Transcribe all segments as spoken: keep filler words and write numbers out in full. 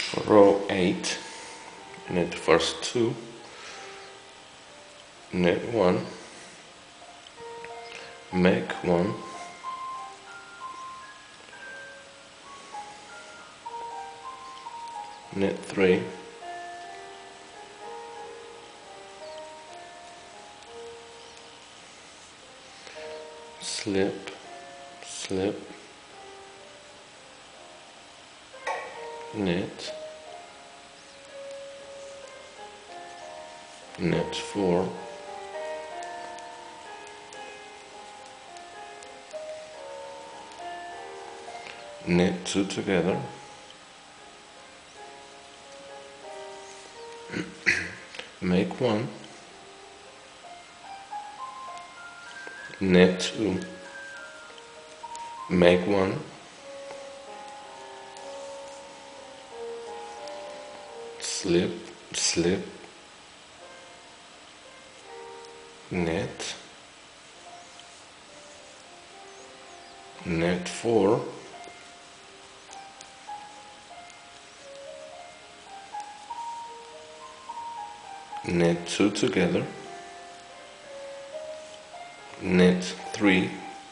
row eight, knit the first two, knit one, make one, knit three, slip, slip, knit, knit four, knit two together, make one, knit two, make one, slip, slip, knit, knit four, knit two together, knit three,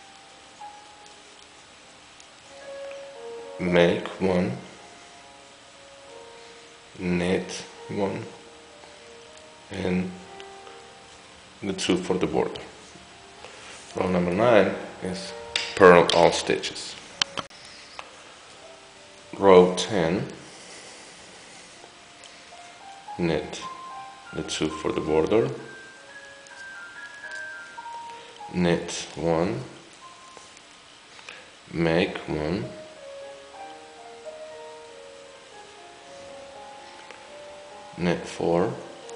make one, knit one, and the two for the border. Row number nine is purl all stitches. Row ten, knit the two for the border, knit one, make one, knit four,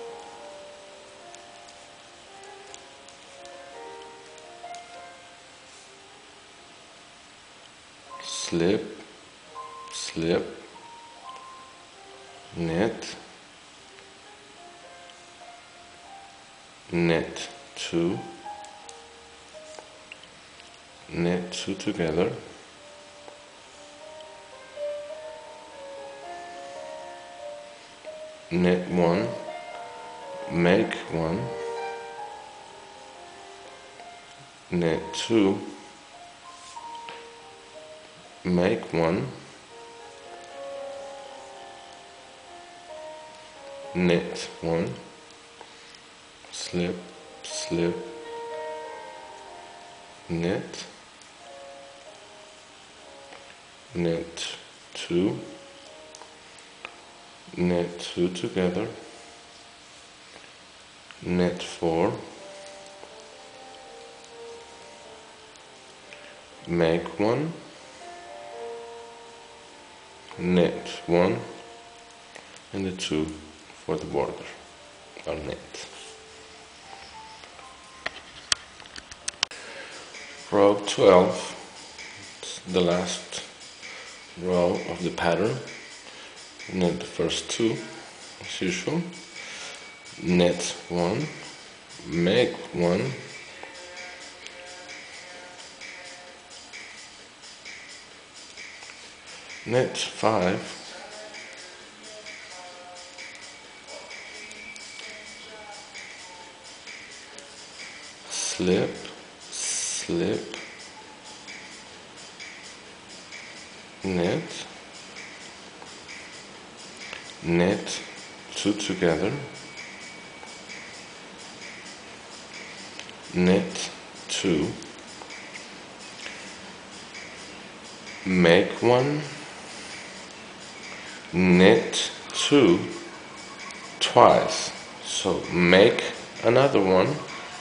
slip, slip, knit, knit two, knit two together, knit one, make one, knit two, make one, knit one, slip, slip, knit, knit two, knit two together, knit four, make one, knit one, and the two for the border are knit. Row twelve, the last row of the pattern. Knit the first two as usual, knit one, make one, knit five, slip, slip, knit, knit two together, knit two, make one, knit two twice, so make another one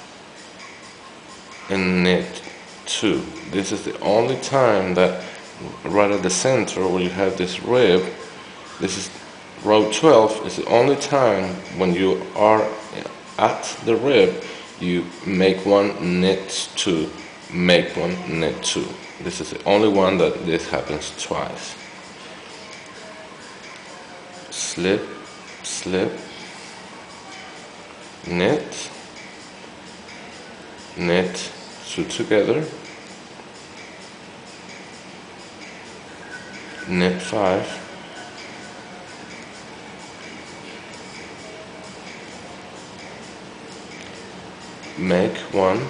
and knit two. This is the only time that right at the center where you have this rib, this is row twelve, is the only time when you are at the rib you make one, knit two, make one, knit two. This is the only one that this happens twice. Slip, slip, knit, knit two together, knit five, make one,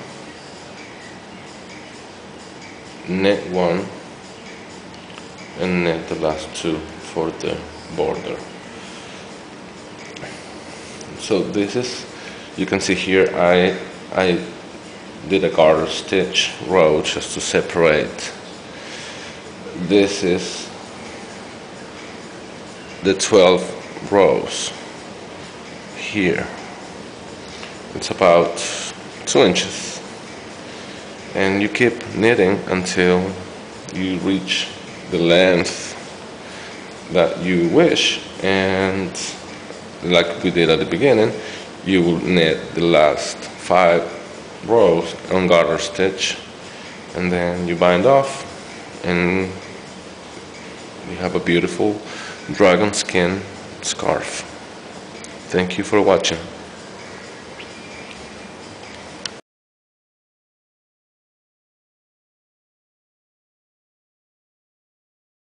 knit one, and knit the last two for the border. So this is, you can see here I I did a garter stitch row just to separate. This is the twelve rows here. It's about two inches, and you keep knitting until you reach the length that you wish, and like we did at the beginning, you will knit the last five rows on garter stitch, and then you bind off, and you have a beautiful dragon skin scarf. Thank you for watching.